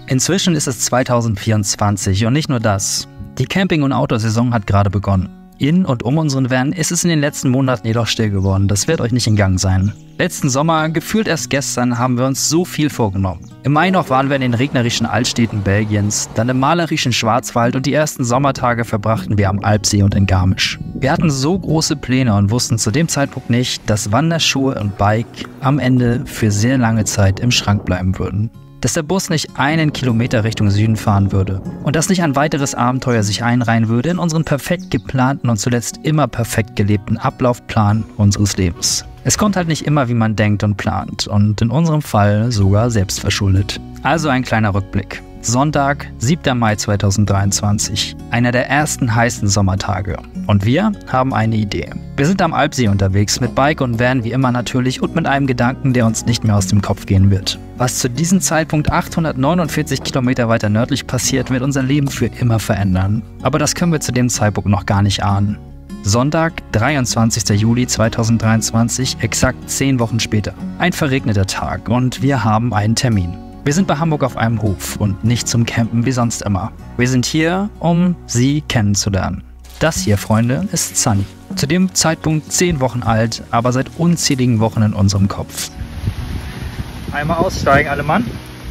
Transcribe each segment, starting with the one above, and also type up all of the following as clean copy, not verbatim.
Inzwischen ist es 2024 und nicht nur das. Die Camping- und Outdoor-Saison hat gerade begonnen. In und um unseren Van ist es in den letzten Monaten jedoch still geworden. Das wird euch nicht entgangen sein. Letzten Sommer, gefühlt erst gestern, haben wir uns so viel vorgenommen. Im Mai noch waren wir in den regnerischen Altstädten Belgiens, dann im malerischen Schwarzwald und die ersten Sommertage verbrachten wir am Alpsee und in Garmisch. Wir hatten so große Pläne und wussten zu dem Zeitpunkt nicht, dass Wanderschuhe und Bike am Ende für sehr lange Zeit im Schrank bleiben würden. Dass der Bus nicht einen Kilometer Richtung Süden fahren würde und dass nicht ein weiteres Abenteuer sich einreihen würde in unseren perfekt geplanten und zuletzt immer perfekt gelebten Ablaufplan unseres Lebens. Es kommt halt nicht immer, wie man denkt und plant und in unserem Fall sogar selbst verschuldet. Also ein kleiner Rückblick. Sonntag, 7. Mai 2023, einer der ersten heißen Sommertage. Und wir haben eine Idee. Wir sind am Alpsee unterwegs, mit Bike und Van wie immer natürlich und mit einem Gedanken, der uns nicht mehr aus dem Kopf gehen wird. Was zu diesem Zeitpunkt 849 Kilometer weiter nördlich passiert, wird unser Leben für immer verändern. Aber das können wir zu dem Zeitpunkt noch gar nicht ahnen. Sonntag, 23. Juli 2023, exakt 10 Wochen später. Ein verregneter Tag und wir haben einen Termin. Wir sind bei Hamburg auf einem Hof und nicht zum Campen wie sonst immer. Wir sind hier, um Sie kennenzulernen. Das hier, Freunde, ist Sunny. Zu dem Zeitpunkt 10 Wochen alt, aber seit unzähligen Wochen in unserem Kopf. Einmal aussteigen, alle Mann.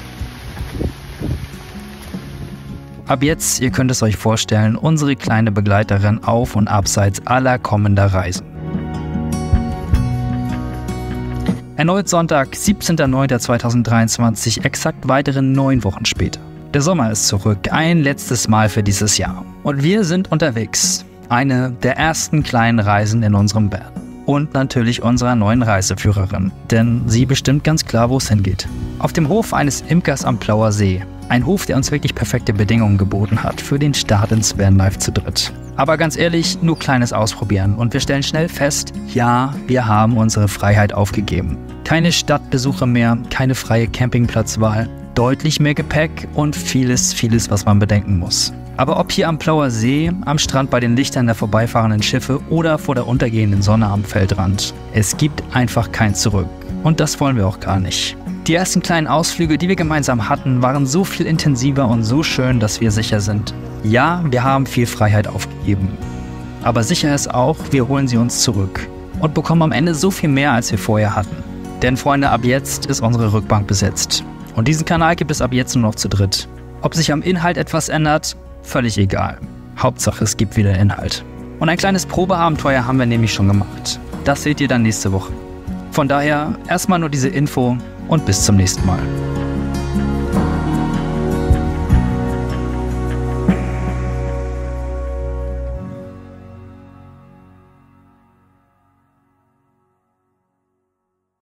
Ab jetzt, ihr könnt es euch vorstellen, unsere kleine Begleiterin auf und abseits aller kommender Reisen. Erneut Sonntag, 17.09.2023, exakt weitere 9 Wochen später. Der Sommer ist zurück, ein letztes Mal für dieses Jahr. Und wir sind unterwegs. Eine der ersten kleinen Reisen in unserem Van. Und natürlich unserer neuen Reiseführerin, denn sie bestimmt ganz klar, wo es hingeht. Auf dem Hof eines Imkers am Plauer See. Ein Hof, der uns wirklich perfekte Bedingungen geboten hat für den Start ins Vanlife zu dritt. Aber ganz ehrlich, nur kleines Ausprobieren und wir stellen schnell fest, ja, wir haben unsere Freiheit aufgegeben. Keine Stadtbesuche mehr, keine freie Campingplatzwahl, deutlich mehr Gepäck und vieles, was man bedenken muss. Aber ob hier am Plauer See, am Strand bei den Lichtern der vorbeifahrenden Schiffe oder vor der untergehenden Sonne am Feldrand, es gibt einfach kein Zurück. Und das wollen wir auch gar nicht. Die ersten kleinen Ausflüge, die wir gemeinsam hatten, waren so viel intensiver und so schön, dass wir sicher sind. Ja, wir haben viel Freiheit aufgegeben. Aber sicher ist auch, wir holen sie uns zurück und bekommen am Ende so viel mehr, als wir vorher hatten. Denn Freunde, ab jetzt ist unsere Rückbank besetzt. Und diesen Kanal gibt es ab jetzt nur noch zu dritt. Ob sich am Inhalt etwas ändert, völlig egal. Hauptsache, es gibt wieder Inhalt. Und ein kleines Probeabenteuer haben wir nämlich schon gemacht. Das seht ihr dann nächste Woche. Von daher erstmal nur diese Info und bis zum nächsten Mal.